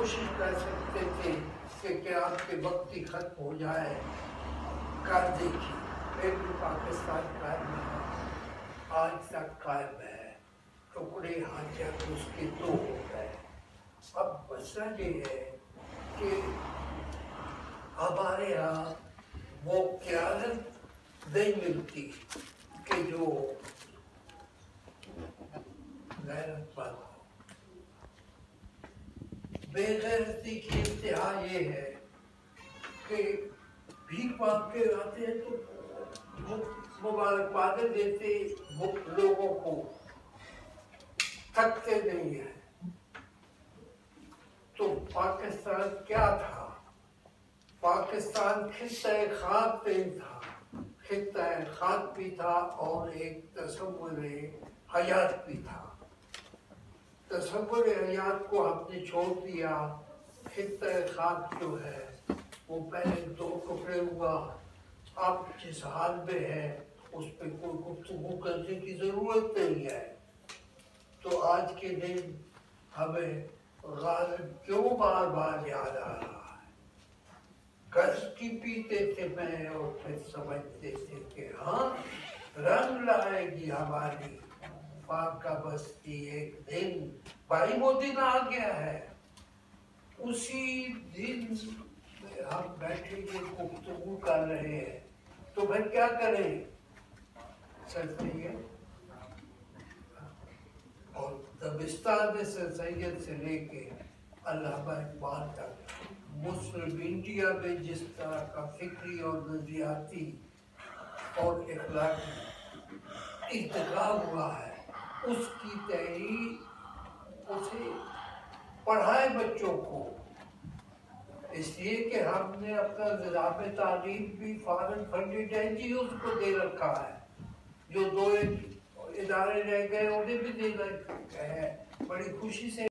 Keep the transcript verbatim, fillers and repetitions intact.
کوشش کر سکتے تھے کہ قیامت کے وقت ہی ختم ہو جائے، کر دیکھی، پھر بھی پاکستان قائم ہے، آج تک قائم ہے، ٹکڑے حاجت اس کے دو ہو گئے۔ اب مسئلہ یہ ہے کہ ہمارے یہاں وہ قیادت نہیں ملتی کہ جو غیرت مند ہو۔ بے غیرتی کی انتہا یہ ہے کہ بھیک مانگ کے آتے ہیں تو مبارکبادیں دیتے لوگوں کو، تھکتے نہیں ہیں۔ تو پاکستان کیا تھا؟ پاکستان خطہ خاک نہیں تھا، خطہ خاک بھی تھا اور ایک تصور حیات بھی تھا۔ تصور حیات کو ہم نے چھوڑ دیا، خطہ خاک جو ہے وہ پہلے دو ٹکڑے ہوا، اب جس حال میں ہے اس پہ کوئی گفتگو کرنے کی ضرورت نہیں ہے۔ تو آج کے دن ہمیں غالب کیوں بار بار یاد آ رہا ہے؟ گز کی پیتے تھے میں اور پھر سمجھتے تھے کہ ہاں رنگ لائے گی ہماری پاکہ بستی ایک دن۔ بھائی وہ دن آ گیا ہے، اسی دن ہم بیٹھے کے گفتگو کر رہے ہیں، تو پھر کیا کریں؟ سر سید اور دبستان میں سر سید سے لے کے علامہ اقبال تک مسلم انڈیا میں جس طرح کا فکری اور نظریاتی اور اخلاقی ارتقا ہوا ہے، اس کی تحریر اسے پڑھائے بچوں کو، اس لیے کہ ہم نے اپنا نظام تعلیم بھی فارغ فنڈڈ این جی اوز کو دے رکھا ہے، جو دو ادارے رہ گئے انہیں بھی دے رکھا ہے، بڑی خوشی سے